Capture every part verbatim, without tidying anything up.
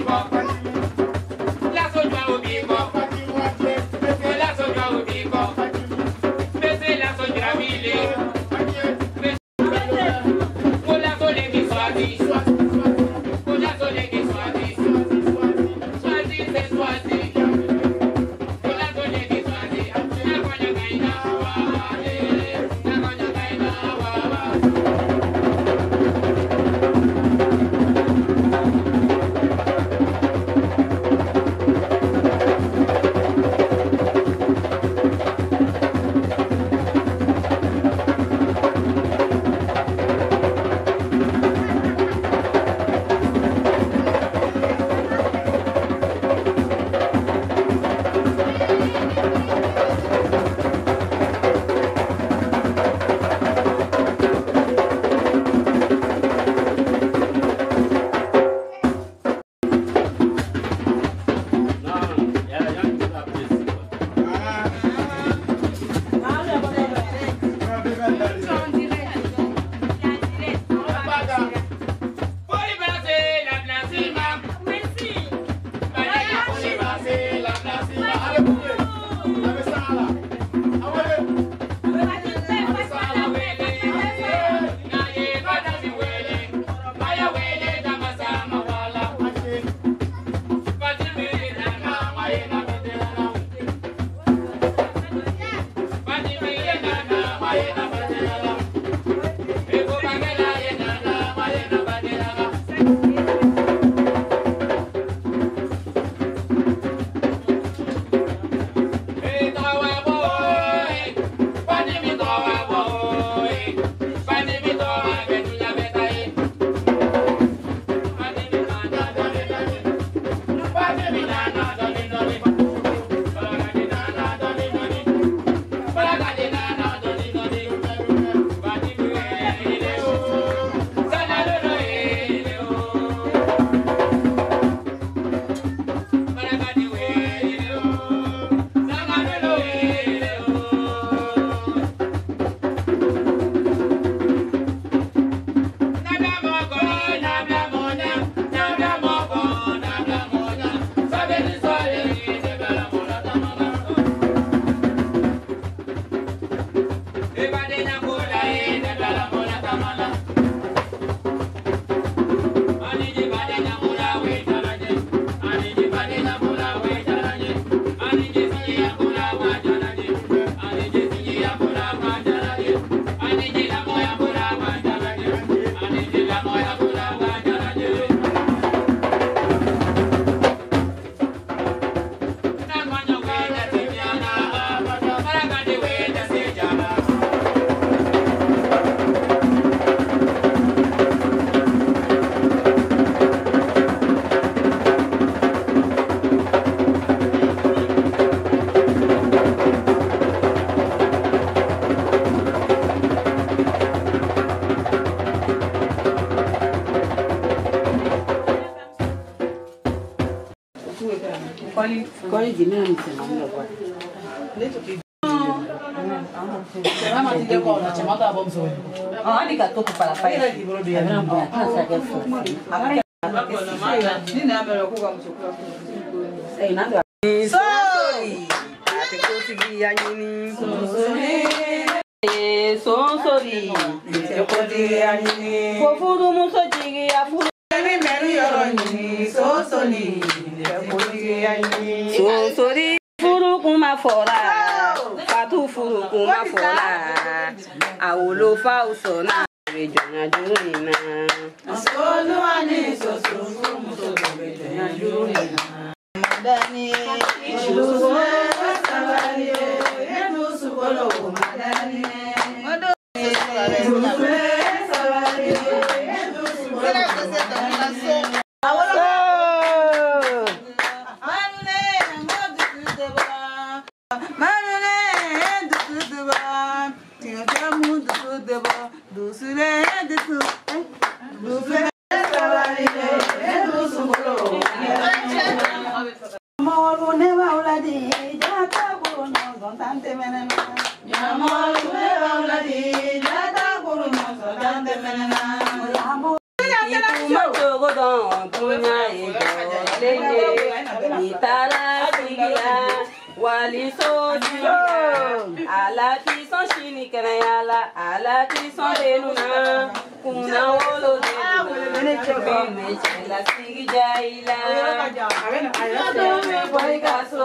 Kali di me msema mlo kwa. Mama tija kwa na chama ta bomso. Ah ni ka to para pa. Era di bolo dia. Era bom. Asa ke fu. Ni na me ko ka msukura. Eh nando. Sorry. Ate ko sigi anyini. Sorry. Eh son sorry. Ate ko di anyini. Ko fu du muso jigi afu. Ni meru yoro ni so sorry. Ate ko di anyini. So sorry. Furu kuma fora. Fatu furu kuma fora. Awolo fa usona. Rejonya jurina. Asolo ani so so muso rejonya jurina. Madani ichuzo sabali enu sukolo madani modo sabali enu sukolo awolo manune modu tudeba manune du tudeba tiga mudu tudeba dusure du dusure sabali enu sukolo Moro neva uladi jata guru no tante menena Moro neva uladi jata guru no tante menena Amo Iku majogo don punya ego lenge itala sigila wali so sigila ala ti son shini kana yala ala ti son denuna kuna wolo denuna me chela sigi jaila do me boy kaso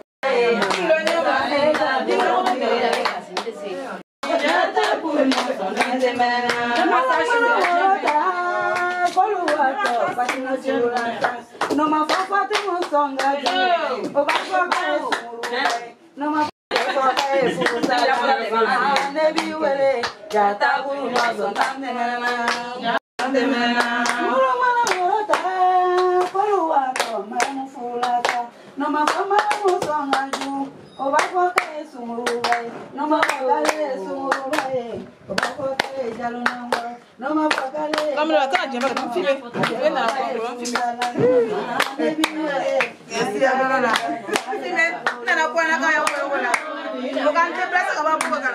no ma fa fa te mo songa o ba ko ka no ma fa ka e fu sa ne bi wele ya ta guru no son tan de na de na muro mala mota ko lu wa to ma no fu la ta no ma fa ma mo songa ju o ba ko ka e sumuru wai no ma fa ka e sumuru wai o ba ko ka e jalo na no ma fa ka le comme la ta je va te filmer et na ko ro filmer yes ya bana na filmer na na ko na ka ya ko na ko kan te place ka ba ko ka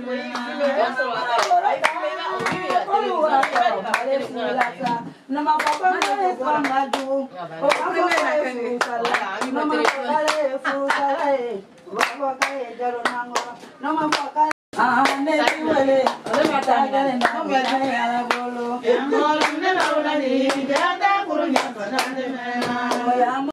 no ma fa ka le ko na ju o ba ko ka e no ma fa ka le fu sa le o ba ko ka e jalo na no ma fa ka ah ne bi wele o le mata gale na o me ala bolo